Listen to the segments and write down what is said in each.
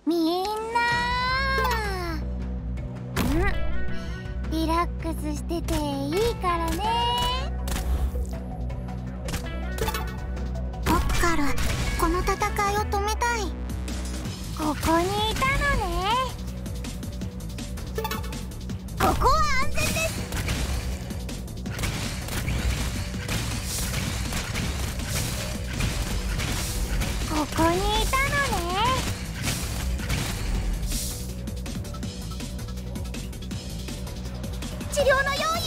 みんなリラックスしてていいからね。僕からこの戦いを止めたい。ここにいたのね。ここは安全です。ここにいたのね。治療の用意を。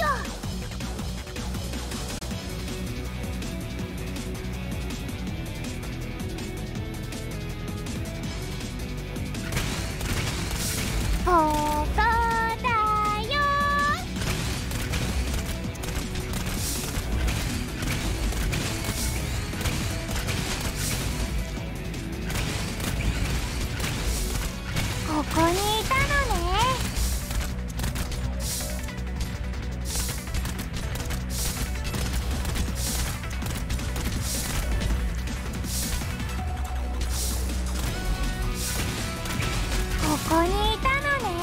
ここだよ。ここにいたのね。ここにいたのね。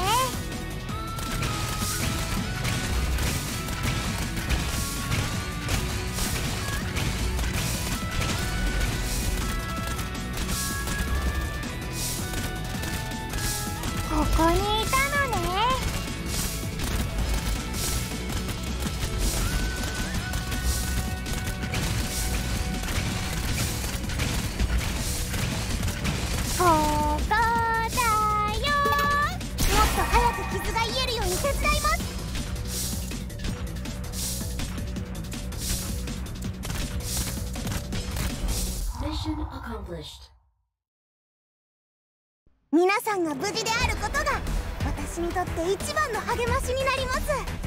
ここにいたのね。ここだよ。もっと早く傷が癒えるように手伝います。 Mission accomplished. 皆さんが無事であることが私にとって一番の励ましになります。